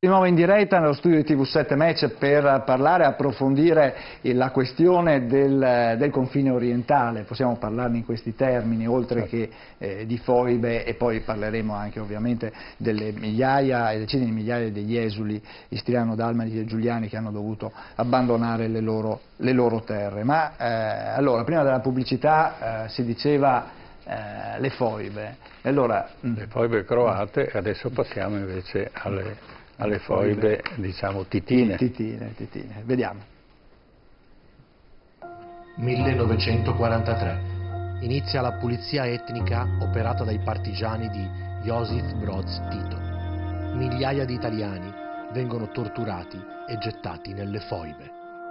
Di nuovo in diretta nello studio di TV7 Match per parlare e approfondire la questione del confine orientale. Possiamo parlarne in questi termini, oltre che di foibe, e poi parleremo anche ovviamente delle migliaia e decine di migliaia degli esuli istriano-dalmati e giuliani che hanno dovuto abbandonare le loro terre. Ma allora, prima della pubblicità si diceva le foibe. Allora, le foibe croate, adesso passiamo invece alle foibe, diciamo, titine. Titine. Vediamo. 1943. Inizia la pulizia etnica operata dai partigiani di Josip Broz Tito. Migliaia di italiani vengono torturati e gettati nelle foibe.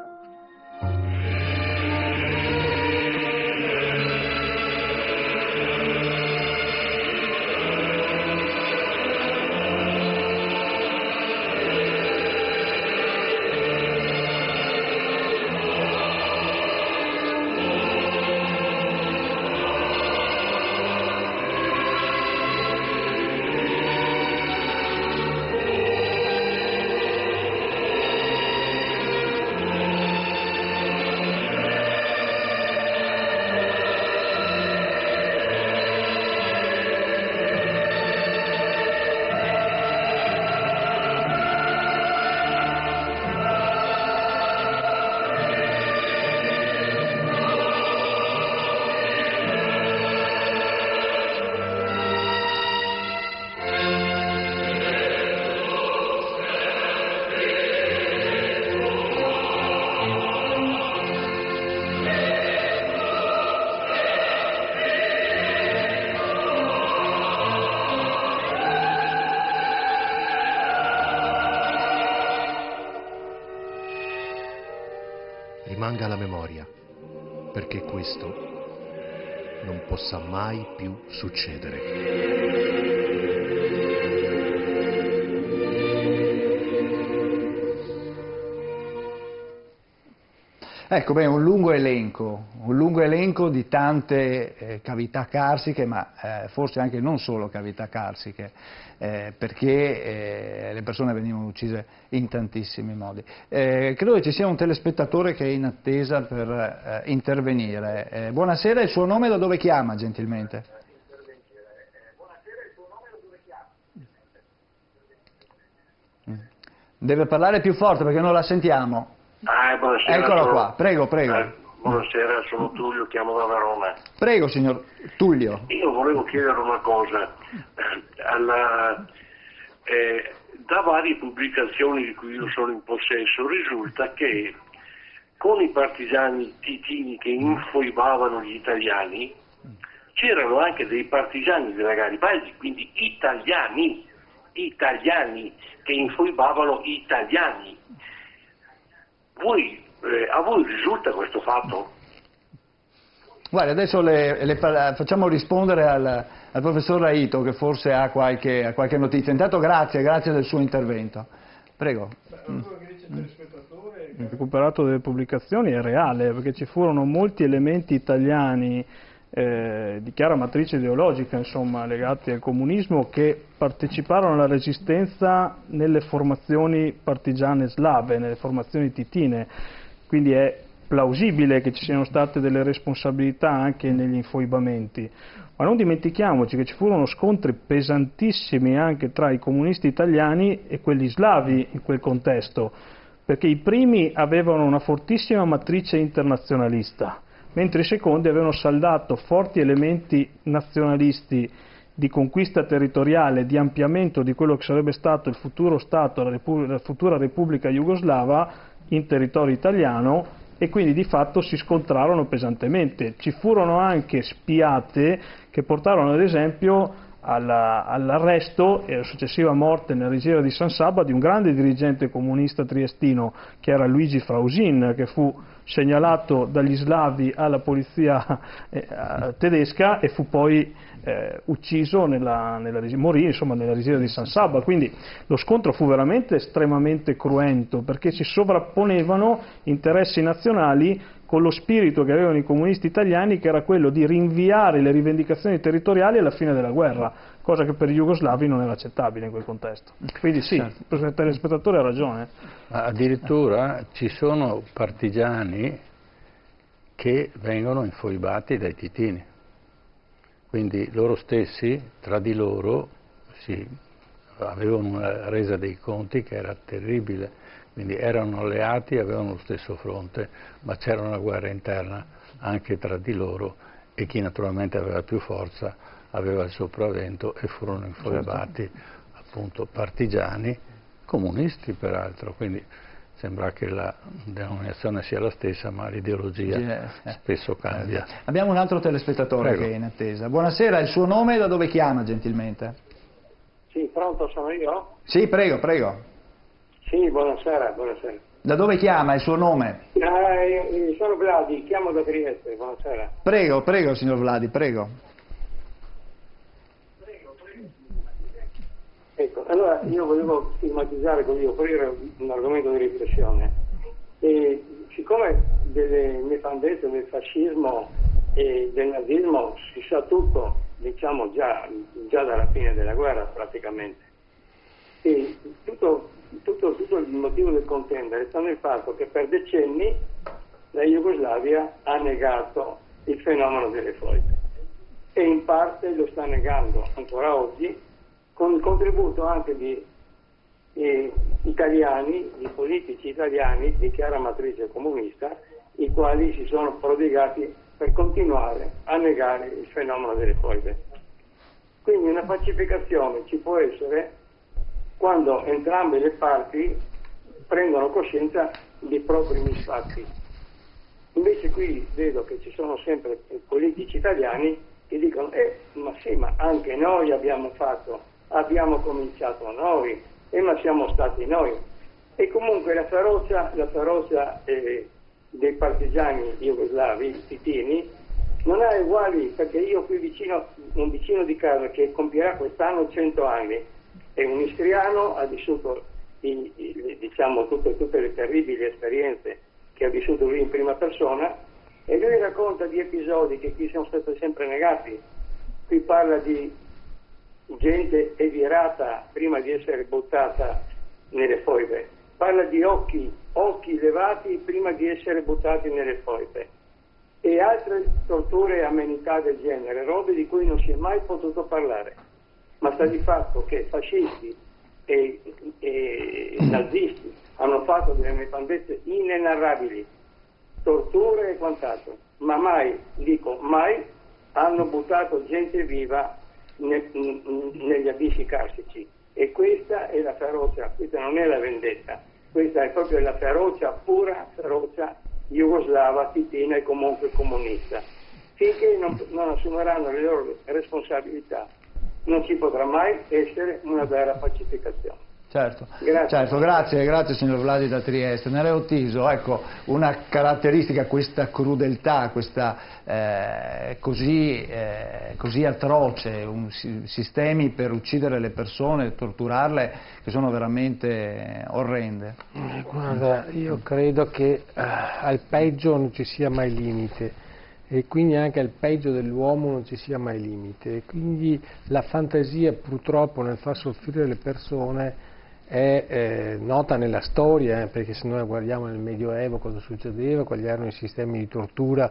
Rimanga la memoria, perché questo non possa mai più succedere. Ecco, beh, un lungo elenco di tante cavità carsiche, ma forse anche non solo cavità carsiche, perché le persone venivano uccise in tantissimi modi. Credo che ci sia un telespettatore che è in attesa per intervenire. Buonasera, il suo nome, da dove chiama gentilmente? Deve parlare più forte perché non la sentiamo. Buonasera. Eccolo qua, prego. Buonasera, sono Tullio, chiamo da Verona. Prego, signor Tullio. Io volevo chiedere una cosa. Da varie pubblicazioni di cui io sono in possesso risulta che con i partigiani titini che infoibavano gli italiani c'erano anche dei partigiani della Garibaldi, quindi italiani che infoibavano italiani. A voi risulta questo fatto? Guarda, adesso facciamo rispondere al professor Raito, che forse ha qualche notizia. Intanto grazie del suo intervento. Prego. Quello che dice il telespettatore, che ha recuperato delle pubblicazioni, è reale, perché ci furono molti elementi italiani di chiara matrice ideologica, insomma, legati al comunismo, che parteciparono alla resistenza nelle formazioni partigiane slave, nelle formazioni titine, quindi è plausibile che ci siano state delle responsabilità anche negli infoibamenti, ma non dimentichiamoci che ci furono scontri pesantissimi anche tra i comunisti italiani e quelli slavi in quel contesto, perché i primi avevano una fortissima matrice internazionalista, mentre i secondi avevano saldato forti elementi nazionalisti di conquista territoriale, di ampliamento di quello che sarebbe stato il futuro Stato, la futura Repubblica Jugoslava in territorio italiano, e quindi di fatto si scontrarono pesantemente. Ci furono anche spiate che portarono ad esempio all'arresto e alla successiva morte nella risiera di San Sabba di un grande dirigente comunista triestino che era Luigi Frausin, che fu segnalato dagli slavi alla polizia tedesca e fu poi ucciso morì insomma nella risiera di San Sabba. Quindi lo scontro fu veramente estremamente cruento, perché si sovrapponevano interessi nazionali con lo spirito che avevano i comunisti italiani, che era quello di rinviare le rivendicazioni territoriali alla fine della guerra, cosa che per gli jugoslavi non era accettabile in quel contesto. Quindi sì, il telespettatore ha ragione. Addirittura ci sono partigiani che vengono infoibati dai titini, quindi loro stessi tra di loro avevano una resa dei conti che era terribile. Quindi erano alleati, avevano lo stesso fronte, ma c'era una guerra interna anche tra di loro e chi naturalmente aveva più forza aveva il sopravvento e furono infoibati appunto partigiani, comunisti peraltro, quindi sembra che la denominazione sia la stessa ma l'ideologia spesso cambia. Abbiamo un altro telespettatore Prego. che è in attesa. Buonasera, il suo nome e da dove chiama gentilmente? Sì, pronto, sono io? Sì, prego, prego. Sì, buonasera, buonasera. Da dove chiama? Il suo nome? Sono Vladi, chiamo da Trieste, buonasera. Prego, prego, signor Vladi, prego. Ecco, allora io volevo stigmatizzare così, offrire un argomento di riflessione. Siccome delle nefandezze del fascismo e del nazismo si sa tutto, diciamo già dalla fine della guerra praticamente, e tutto il motivo del contendere sta nel fatto che per decenni la Jugoslavia ha negato il fenomeno delle foibe e in parte lo sta negando ancora oggi con il contributo anche di italiani, di politici italiani di chiara matrice comunista, i quali si sono prodigati per continuare a negare il fenomeno delle foibe. Quindi una pacificazione ci può essere quando entrambe le parti prendono coscienza dei propri misfatti. Invece qui vedo che ci sono sempre politici italiani che dicono ma sì, ma anche noi abbiamo cominciato noi, ma siamo stati noi. E comunque la ferocia dei partigiani jugoslavi, titini, non ha uguali, perché io qui un vicino di casa che compierà quest'anno 100 anni, è un istriano, ha vissuto diciamo tutte le terribili esperienze che ha vissuto lui in prima persona, e lui racconta di episodi che qui sono stati sempre negati. Qui parla di gente evirata prima di essere buttata nelle foibe, parla di occhi levati prima di essere buttati nelle foibe e altre torture e amenità del genere, robe di cui non si è mai potuto parlare. Ma sta di fatto che fascisti e nazisti hanno fatto delle nefandezze inenarrabili, torture e quant'altro, ma mai hanno buttato gente viva negli abissi carsici. E questa è la ferocia, questa non è la vendetta, questa è proprio la ferocia, pura ferocia jugoslava, titina e comunque comunista. Finché non assumeranno le loro responsabilità non ci potrà mai essere una vera pacificazione. Certo, Grazie. certo, grazie signor Vladi da Trieste. Nereo Tiso, ecco, una caratteristica, questa crudeltà, questa così atroce, sistemi per uccidere le persone, torturarle, che sono veramente orrende. Guarda, io credo che al peggio non ci sia mai limite. E quindi anche al peggio dell'uomo non ci sia mai limite, e quindi la fantasia purtroppo nel far soffrire le persone è nota nella storia, perché se noi guardiamo nel Medioevo cosa succedeva, quali erano i sistemi di tortura,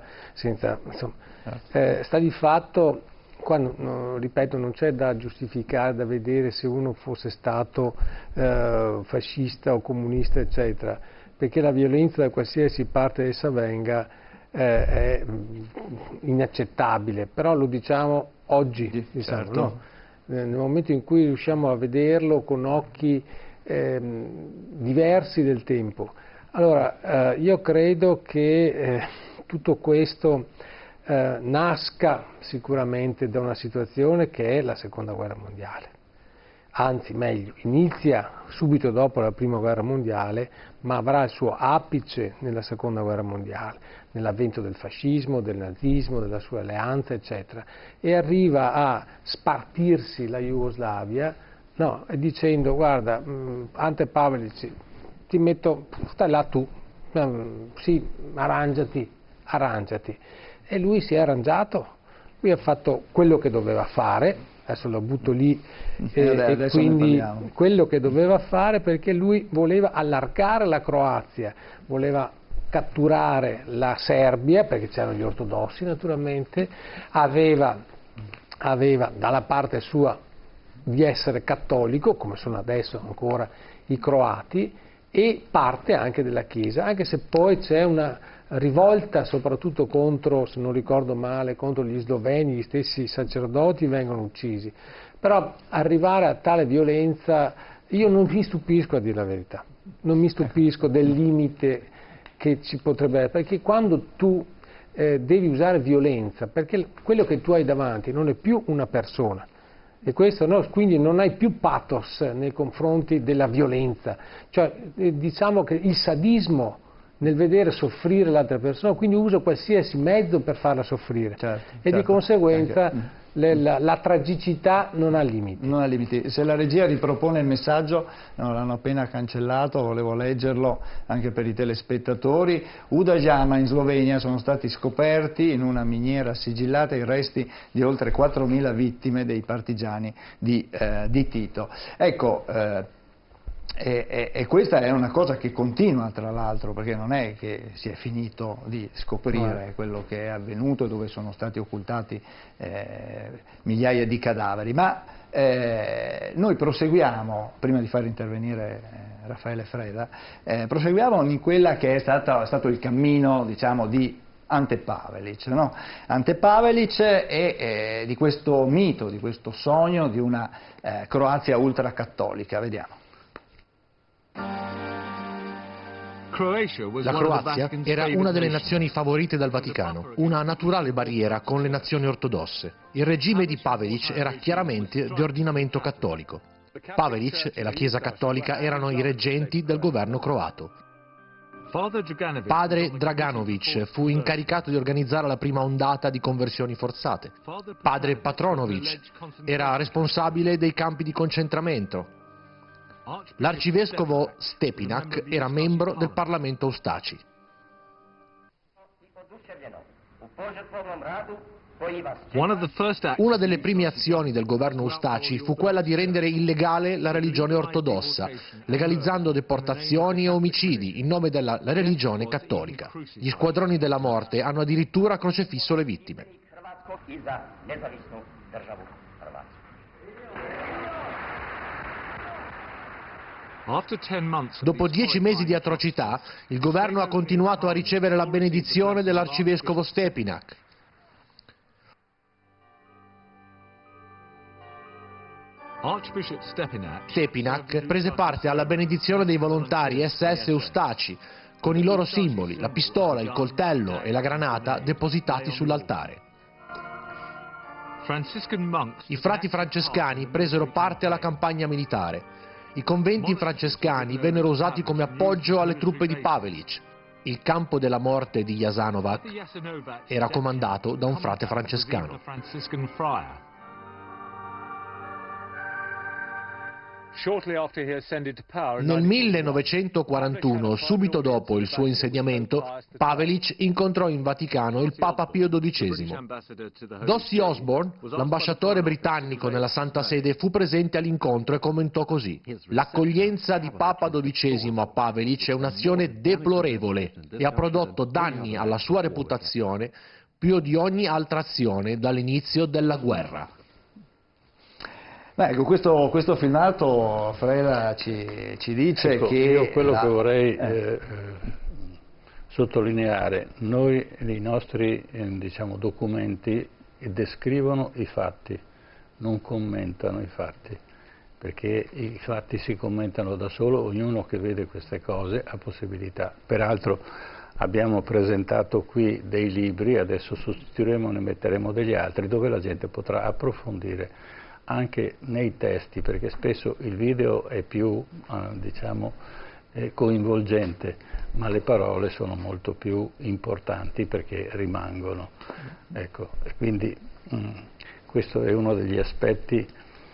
sta di fatto, quando, ripeto, non c'è da giustificare, da vedere se uno fosse stato fascista o comunista eccetera, perché la violenza da qualsiasi parte essa venga è inaccettabile, però lo diciamo oggi, diciamo, certo. No? Nel momento in cui riusciamo a vederlo con occhi diversi del tempo. Allora, io credo che tutto questo nasca sicuramente da una situazione che è la Seconda Guerra Mondiale. Anzi, meglio, inizia subito dopo la Prima Guerra Mondiale, ma avrà il suo apice nella Seconda Guerra Mondiale, nell'avvento del fascismo, del nazismo, della sua alleanza, eccetera, e arriva a spartirsi la Jugoslavia, no, dicendo, guarda, Ante Pavelic, ti metto, stai là tu, sì, arrangiati, arrangiati. E lui si è arrangiato, lui ha fatto quello che doveva fare, adesso lo butto lì, e quindi quello che doveva fare, perché lui voleva allargare la Croazia, voleva catturare la Serbia, perché c'erano gli ortodossi naturalmente, aveva dalla parte sua di essere cattolico, come sono adesso ancora i croati, e parte anche della Chiesa, anche se poi c'è una rivolta soprattutto contro, se non ricordo male, contro gli sloveni, gli stessi sacerdoti vengono uccisi. Però arrivare a tale violenza, io non mi stupisco, a dire la verità, non mi stupisco del limite che ci potrebbe essere, perché quando tu devi usare violenza, perché quello che tu hai davanti non è più una persona, e questo no, quindi non hai più pathos nei confronti della violenza, cioè diciamo che il sadismo nel vedere soffrire l'altra persona, quindi uso qualsiasi mezzo per farla soffrire, certo, di conseguenza la tragicità non ha limiti. Non ha limiti. Se la regia ripropone il messaggio, no, l'hanno appena cancellato, volevo leggerlo anche per i telespettatori. Uda Jama in Slovenia sono stati scoperti in una miniera sigillata i resti di oltre 4.000 vittime dei partigiani di Tito. Ecco, e questa è una cosa che continua, tra l'altro, perché non è che si è finito di scoprire quello che è avvenuto, dove sono stati occultati migliaia di cadaveri, ma noi proseguiamo, prima di far intervenire Raffaele Freda, proseguiamo in quella che è stato il cammino, diciamo, di Ante Pavelić, no? Ante Pavelić e di questo mito, di questo sogno di una Croazia ultracattolica. Vediamo. La Croazia era una delle nazioni favorite dal Vaticano, una naturale barriera con le nazioni ortodosse. Il regime di Pavelić era chiaramente di ordinamento cattolico. Pavelić e la Chiesa cattolica erano i reggenti del governo croato. Padre Draganović fu incaricato di organizzare la prima ondata di conversioni forzate. Padre Patronović era responsabile dei campi di concentramento. L'arcivescovo Stepinac era membro del Parlamento Ustaci. Una delle prime azioni del governo Ustaci fu quella di rendere illegale la religione ortodossa, legalizzando deportazioni e omicidi in nome della religione cattolica. Gli squadroni della morte hanno addirittura crocefisso le vittime. Dopo 10 mesi di atrocità, il governo ha continuato a ricevere la benedizione dell'arcivescovo Stepinac. Stepinac prese parte alla benedizione dei volontari SS Ustaci, con i loro simboli, la pistola, il coltello e la granata depositati sull'altare. I frati francescani presero parte alla campagna militare. I conventi francescani vennero usati come appoggio alle truppe di Pavelić. Il campo della morte di Jasenovac era comandato da un frate francescano. Nel 1941, subito dopo il suo insediamento, Pavelić incontrò in Vaticano il Papa Pio XII. Dossie Osborne, l'ambasciatore britannico nella Santa Sede, fu presente all'incontro e commentò così: l'accoglienza di Papa XII a Pavelić è un'azione deplorevole e ha prodotto danni alla sua reputazione più di ogni altra azione dall'inizio della guerra. Ecco, questo filmato, Freda, ci dice che... Io quello che vorrei sottolineare, i nostri diciamo, documenti descrivono i fatti, non commentano i fatti, perché i fatti si commentano da solo, ognuno che vede queste cose ha possibilità. Peraltro abbiamo presentato qui dei libri, adesso sostituiremo, ne metteremo degli altri, dove la gente potrà approfondire anche nei testi, perché spesso il video è più diciamo, coinvolgente, ma le parole sono molto più importanti perché rimangono. Ecco, e quindi questo è uno degli aspetti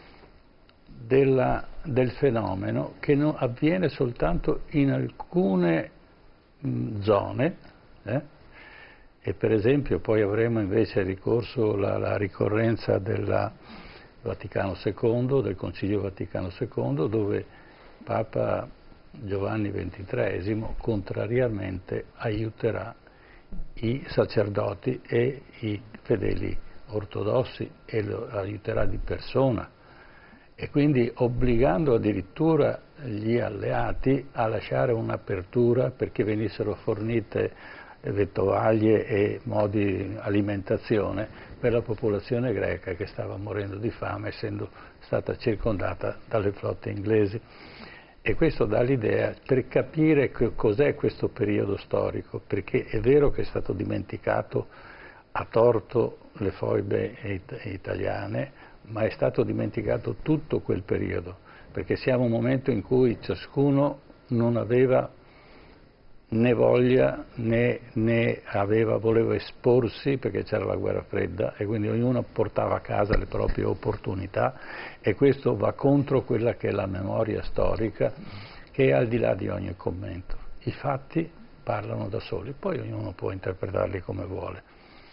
del fenomeno che non avviene soltanto in alcune zone, E per esempio poi avremo invece ricorso alla ricorrenza del Vaticano II, del Concilio Vaticano II, dove Papa Giovanni XXIII contrariamente aiuterà i sacerdoti e i fedeli ortodossi e lo aiuterà di persona, e quindi obbligando addirittura gli alleati a lasciare un'apertura perché venissero fornite vettovaglie e modi di alimentazione per la popolazione greca che stava morendo di fame essendo stata circondata dalle flotte inglesi. E questo dà l'idea per capire cos'è questo periodo storico, perché è vero che è stato dimenticato a torto le foibe italiane, ma è stato dimenticato tutto quel periodo, perché siamo un momento in cui ciascuno non aveva né voglia né voleva esporsi, perché c'era la guerra fredda e quindi ognuno portava a casa le proprie opportunità, e questo va contro quella che è la memoria storica, che è al di là di ogni commento. I fatti parlano da soli, poi ognuno può interpretarli come vuole.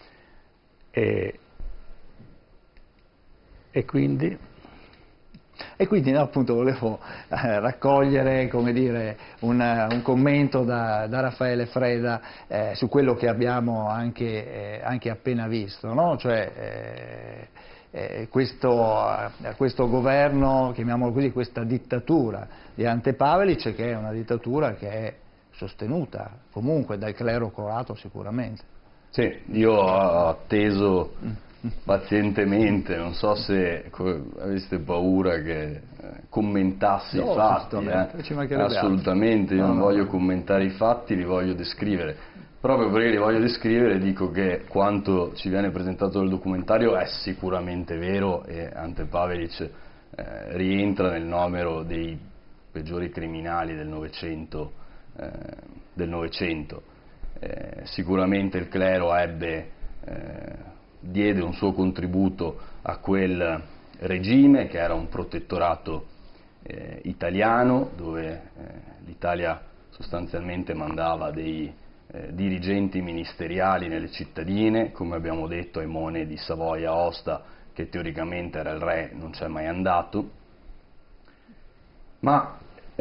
E quindi no, appunto volevo raccogliere, come dire, un commento da Raffaele Freda su quello che abbiamo anche appena visto, no? Cioè questo governo, chiamiamolo così, questa dittatura di Ante Pavelic, che è una dittatura che è sostenuta comunque dal clero croato sicuramente. Sì, io ho atteso pazientemente, non so se aveste paura che commentassi i fatti, assolutamente, io non voglio commentare i fatti, li voglio descrivere. Proprio perché li voglio descrivere dico che quanto ci viene presentato nel documentario è sicuramente vero, e Ante Pavelic rientra nel numero dei peggiori criminali del Novecento. Sicuramente il clero diede un suo contributo a quel regime, che era un protettorato italiano, dove l'Italia sostanzialmente mandava dei dirigenti ministeriali nelle cittadine, come abbiamo detto Aimone di Savoia-Aosta, che teoricamente era il re, non c'è mai andato, ma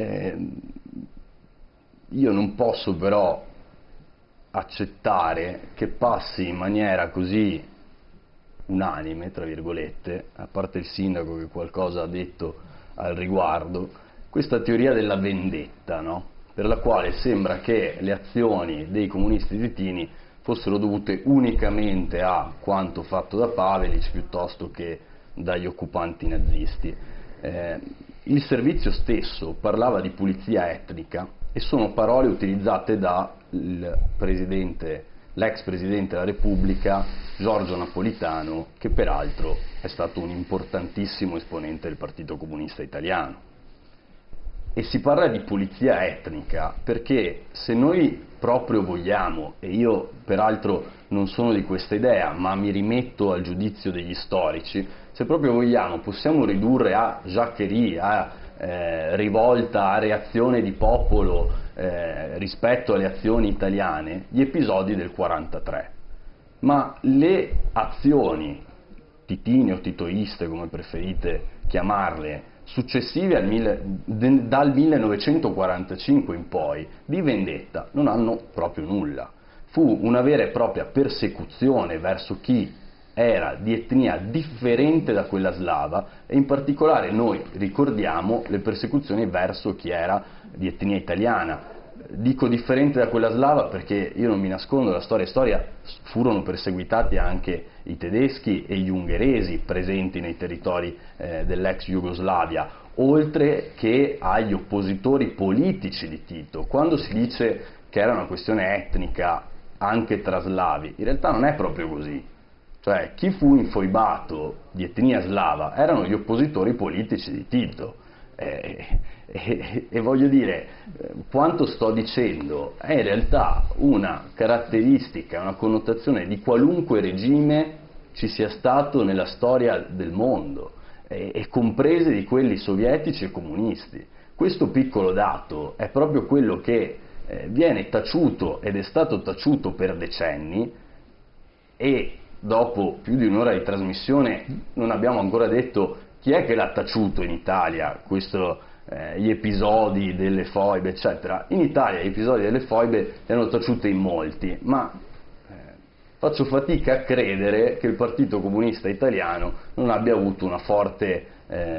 io non posso però accettare che passi in maniera così unanime, tra virgolette, a parte il sindaco che qualcosa ha detto al riguardo, questa teoria della vendetta, no? Per la quale sembra che le azioni dei comunisti titini fossero dovute unicamente a quanto fatto da Pavelic piuttosto che dagli occupanti nazisti. Il servizio stesso parlava di pulizia etnica, e sono parole utilizzate dal l'ex Presidente della Repubblica Giorgio Napolitano, che peraltro è stato un importantissimo esponente del Partito Comunista Italiano. E si parla di pulizia etnica perché se noi proprio vogliamo, e io peraltro non sono di questa idea, ma mi rimetto al giudizio degli storici, se proprio vogliamo possiamo ridurre a giaccheria, a rivolta, a reazione di popolo rispetto alle azioni italiane, gli episodi del 43. Ma le azioni titine o titoiste, come preferite chiamarle, successive dal 1945 in poi, di vendetta non hanno proprio nulla. Fu una vera e propria persecuzione verso chi era di etnia differente da quella slava, e in particolare noi ricordiamo le persecuzioni verso chi era di etnia italiana. Dico differente da quella slava perché io non mi nascondo, la storia furono perseguitati anche i tedeschi e gli ungheresi presenti nei territori dell'ex Jugoslavia, oltre che agli oppositori politici di Tito. Quando si dice che era una questione etnica anche tra slavi, in realtà non è proprio così. Cioè, chi fu infoibato di etnia slava erano gli oppositori politici di Tito. E voglio dire, quanto sto dicendo è in realtà una caratteristica, una connotazione di qualunque regime ci sia stato nella storia del mondo, e comprese di quelli sovietici e comunisti. Questo piccolo dato è proprio quello che viene taciuto ed è stato taciuto per decenni, e dopo più di un'ora di trasmissione non abbiamo ancora detto chi è che l'ha taciuto in Italia, gli episodi delle foibe, eccetera. In Italia gli episodi delle foibe li hanno taciuti in molti, ma faccio fatica a credere che il Partito Comunista Italiano non abbia avuto una forte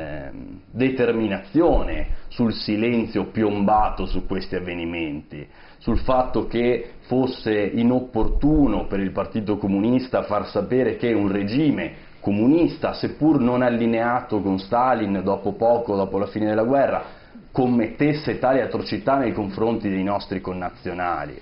determinazione sul silenzio piombato su questi avvenimenti, sul fatto che fosse inopportuno per il Partito Comunista far sapere che un regime comunista, seppur non allineato con Stalin dopo la fine della guerra, commettesse tali atrocità nei confronti dei nostri connazionali.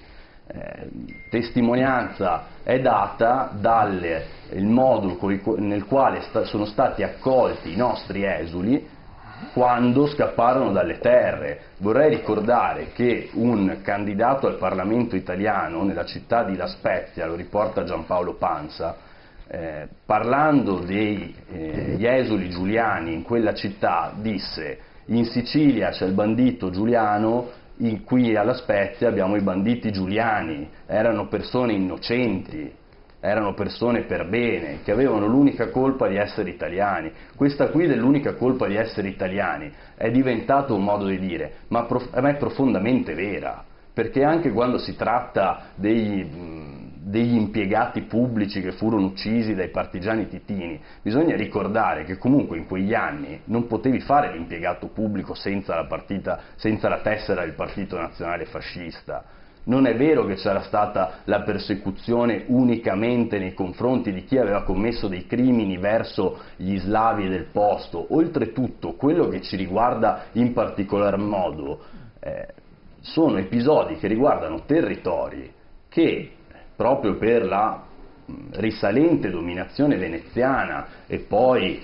Testimonianza è data dal modo nel quale sono stati accolti i nostri esuli quando scapparono dalle terre. Vorrei ricordare che un candidato al Parlamento italiano nella città di La Spezia, lo riporta Giampaolo Pansa, parlando degli esuli giuliani in quella città, disse: in Sicilia c'è il bandito Giuliano, qui alla Spezia abbiamo i banditi giuliani. Erano persone innocenti, erano persone per bene, che avevano l'unica colpa di essere italiani. Questa qui dell'unica colpa di essere italiani è diventato un modo di dire, ma è profondamente vera, perché anche quando si tratta degli impiegati pubblici che furono uccisi dai partigiani titini, bisogna ricordare che comunque in quegli anni non potevi fare l'impiegato pubblico senza la tessera del Partito Nazionale Fascista. Non è vero che c'era stata la persecuzione unicamente nei confronti di chi aveva commesso dei crimini verso gli slavi del posto. Oltretutto, quello che ci riguarda in particolar modo sono episodi che riguardano territori che, proprio per la risalente dominazione veneziana e poi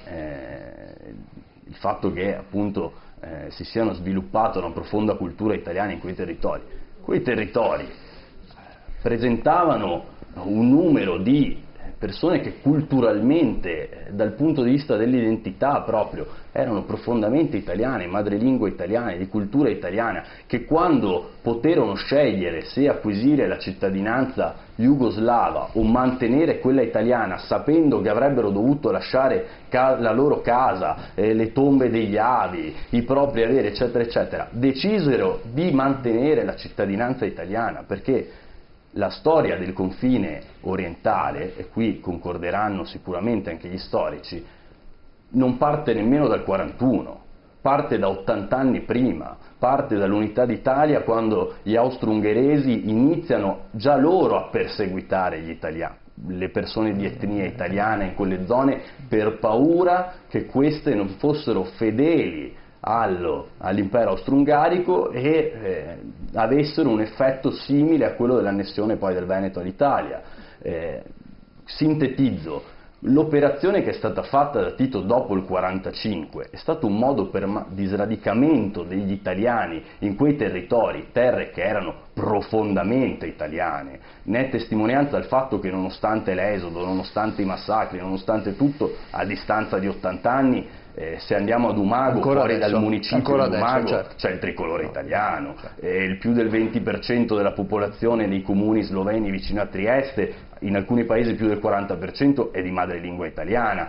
il fatto che appunto si siano sviluppata una profonda cultura italiana in quei territori presentavano un numero di persone che culturalmente, dal punto di vista dell'identità proprio, erano profondamente italiane, madrelingua italiane, di cultura italiana, che quando poterono scegliere se acquisire la cittadinanza jugoslava o mantenere quella italiana, sapendo che avrebbero dovuto lasciare la loro casa, le tombe degli avi, i propri averi, eccetera, eccetera, decisero di mantenere la cittadinanza italiana, perché la storia del confine orientale, e qui concorderanno sicuramente anche gli storici, non parte nemmeno dal 41, parte da 80 anni prima, parte dall'unità d'Italia, quando gli austro-ungheresi iniziano già loro a perseguitare gli italiani, le persone di etnia italiana in quelle zone, per paura che queste non fossero fedeli all'impero austro-ungarico e avessero un effetto simile a quello dell'annessione poi del Veneto all'Italia. Sintetizzo, l'operazione che è stata fatta da Tito dopo il 45 è stato un modo di sradicamento degli italiani in quei territori, terre che erano profondamente italiane. Ne è testimonianza il fatto che nonostante l'esodo, nonostante i massacri, nonostante tutto, a distanza di 80 anni, se andiamo ad Umago, ancora fuori adesso, dal municipio di Umago, certo, c'è il tricolore italiano, il più del 20% della popolazione dei comuni sloveni vicino a Trieste, in alcuni paesi più del 40% è di madrelingua italiana,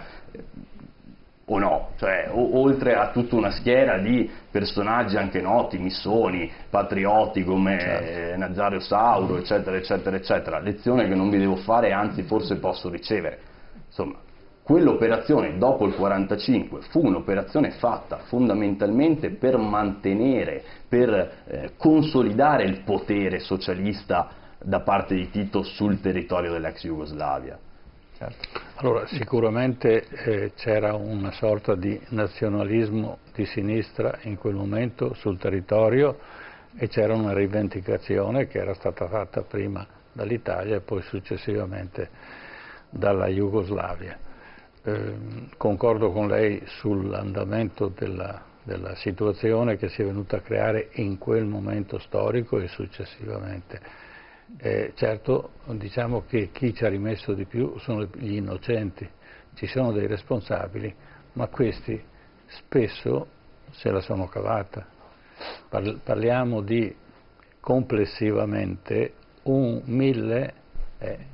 o no? Cioè, oltre a tutta una schiera di personaggi anche noti, Missoni, patrioti come certo, Nazario Sauro, eccetera, eccetera, eccetera, lezione che non vi devo fare, anzi forse posso ricevere. Insomma, quell'operazione dopo il 45 fu un'operazione fatta fondamentalmente per mantenere, per consolidare il potere socialista da parte di Tito sul territorio dell'ex Jugoslavia. Certo. Allora, sicuramente c'era una sorta di nazionalismo di sinistra in quel momento sul territorio e c'era una rivendicazione che era stata fatta prima dall'Italia e poi successivamente dalla Jugoslavia. Concordo con lei sull'andamento della situazione che si è venuta a creare in quel momento storico e successivamente. Certo, diciamo che chi ci ha rimesso di più sono gli innocenti, ci sono dei responsabili, ma questi spesso se la sono cavata. Parliamo di complessivamente 1.000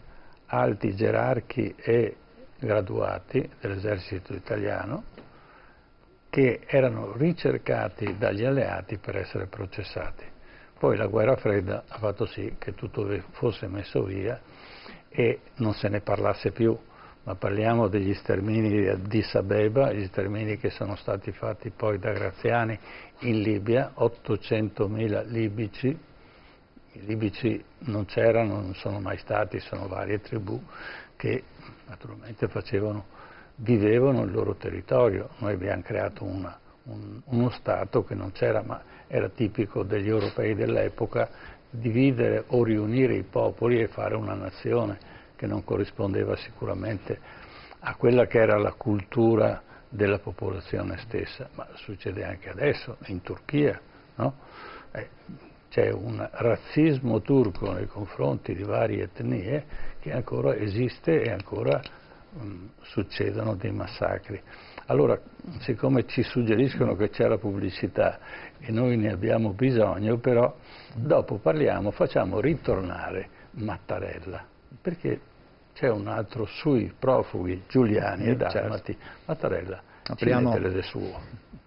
alti gerarchi e graduati dell'esercito italiano che erano ricercati dagli alleati per essere processati. Poi la guerra fredda ha fatto sì che tutto fosse messo via e non se ne parlasse più, ma parliamo degli stermini di Addis Abeba, gli stermini che sono stati fatti poi da Graziani in Libia, 800.000 libici. I libici non c'erano, non sono mai stati, sono varie tribù che naturalmente vivevano il loro territorio. Noi abbiamo creato uno Stato che non c'era, ma era tipico degli europei dell'epoca, dividere o riunire i popoli e fare una nazione che non corrispondeva sicuramente a quella che era la cultura della popolazione stessa. Ma succede anche adesso, in Turchia, no? C'è un razzismo turco nei confronti di varie etnie che ancora esiste e ancora succedono dei massacri. Allora, siccome ci suggeriscono che c'è la pubblicità e noi ne abbiamo bisogno, però dopo facciamo ritornare Mattarella, perché c'è un altro sui profughi Giuliani e Dalmati. Mattarella ci mette le suo.